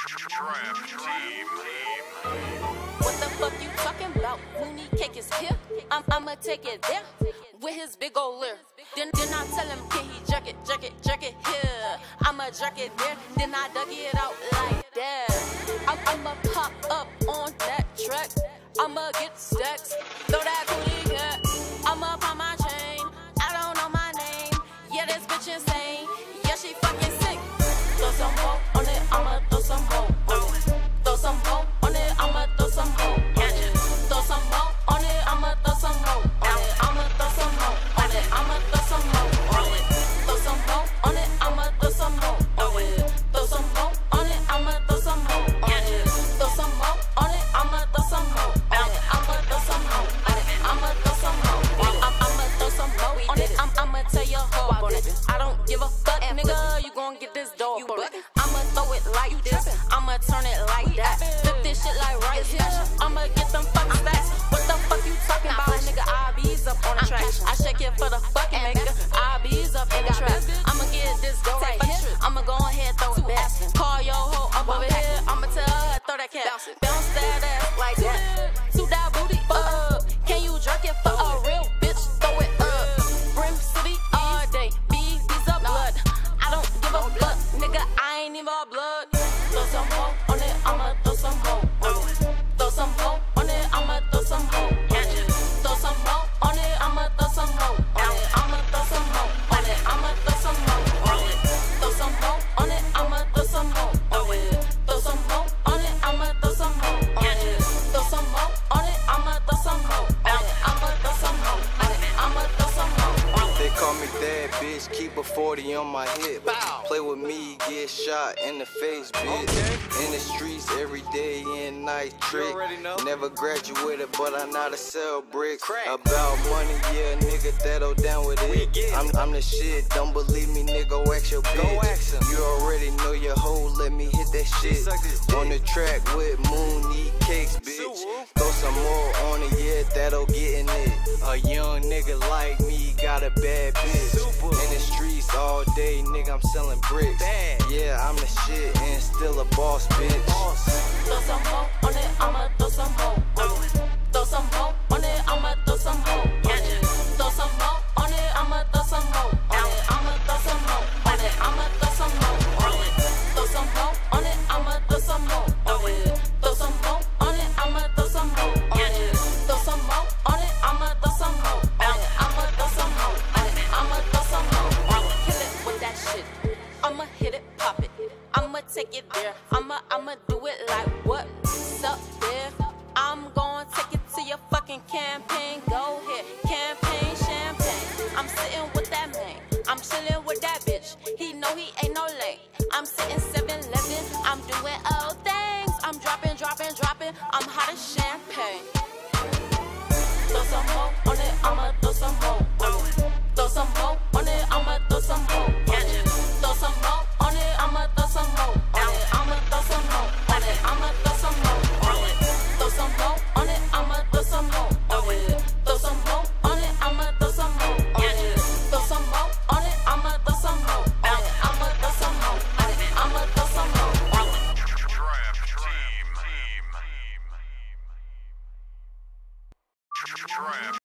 Trap Team. What the fuck you talking about? Mooney cake is here. I'ma take it there with his big ol' leer. Then I tell him, can he jerk it here? I'ma jerk it there, then I dug it out like that. I'ma pop up on that track. I'ma get stacks, throw that booty cat. I'ma pop my chain. I don't know my name. Yeah, this bitch insane. Yeah, she fucking sick. Throw some more on it. I'ma throw some more on it. Throw some more on it. I'ma throw some more on it. Throw some more on it. I'ma throw some more on it. I'ma throw some more on it. I'ma throw some more on it. Throw some more on it. I'ma throw some more on it. Throw some more on it. I'ma throw some more on it. Throw some more on it. I'ma throw some more on it. I'ma throw some more on it. I'ma throw some more on it. I'ma throw some more on it. I'ma tell your hoe about it. I don't give a fuck, nigga. You gon' get this dope on it. I'ma throw it like this. I'ma turn it like that. Flip this shit like right here. I'ma get them fucking stacks. What the fuck you talking about, nigga? IB's up on the track. I shake it for the fucking maker. IB's up in the trap. I'ma get this dough right here. I'ma go ahead throw it back. Call your hoe up over here. I'ma tell her throw that cat. Bounce that ass like that. To that booty up. Can you jerk it for a real bitch? Throw it up. Brim City all day. BB's up blood. I don't give a fuck, nigga. I ain't even all blood. Throw some more on it. I'ma throw some more on it. Throw some more on it. I'ma throw some more on it. Throw some more on it. I'ma throw some more on it. I'ma throw some more on it. I'ma throw some more on it. Throw some more on it. I'ma throw some more on it. Throw some more on it. I'ma throw some more on it. Throw some more on it. I'ma throw some more on it. I'ma throw some more on it. I'ma throw some more on it. They call me that bitch, keep a 40 on my hip. Play with me, get shot in the face, bitch. In the streets every day and night, trick. Never graduated, but I know to sell bricks. About money, yeah, nigga, that'll down with it. I'm the shit, don't believe me, nigga, ask your bitch. You already know your hoe, let me hit that shit. On the track with Mooney cakes, bitch. Throw some more on it, yeah, that'll get in it. A young nigga like me got a bad bitch. In the streets all day, nigga, I'm selling bricks. Yeah, I'm the shit and still a boss, bitch. Throw some more on it, I'ma throw some more on it. Throw some more on it, I'ma throw some more on it. Throw some more on it, I'ma throw some more on it. I'ma throw some more on it. I'ma throw some more on it. Throw some more on it, I'ma throw some more on it. Throw some more on it, I'ma throw some more on it. Throw some more on it, I'ma throw some more on it. I'ma throw some more on it. I'ma throw some more on it. Kill it with that shit. I'ma hit it, pop it. I'ma take it there. I'ma do it like what's up there. I'm gonna take it to your fucking campaign. Go ahead, campaign champagne. I'm sitting with that man. I'm chilling with that bitch. He know he ain't no lame. I'm sitting 7-Eleven. I'm doing old things. I'm dropping. I'm hot as champagne. Throw some more on it. I'ma throw some more on it. Throw some more